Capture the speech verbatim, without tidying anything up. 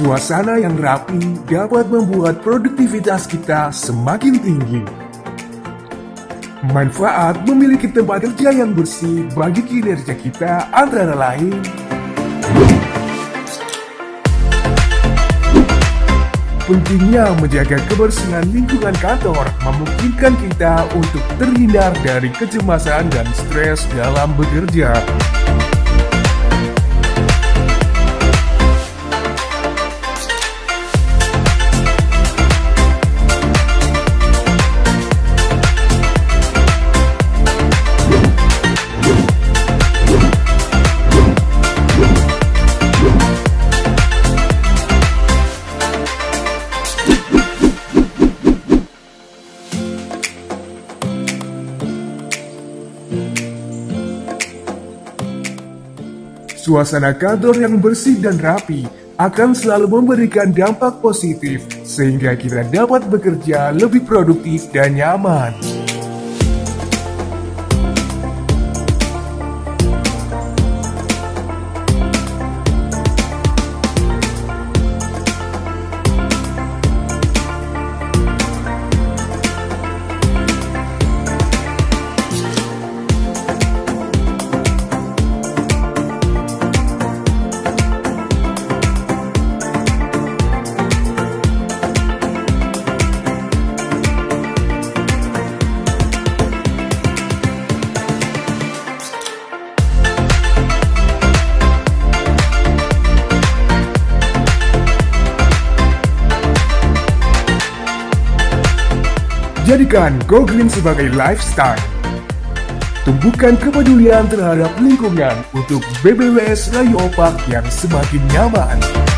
Suasana yang rapi dapat membuat produktivitas kita semakin tinggi. Manfaat memiliki tempat kerja yang bersih bagi kinerja kita antara lain: pentingnya menjaga kebersihan lingkungan kantor memungkinkan kita untuk terhindar dari kecemasan dan stres dalam bekerja. Suasana kantor yang bersih dan rapi akan selalu memberikan dampak positif sehingga kita dapat bekerja lebih produktif dan nyaman. Jadikan Go Green sebagai lifestyle. Tumbuhkan kepedulian terhadap lingkungan untuk B B W S Rayu Opak yang semakin nyaman.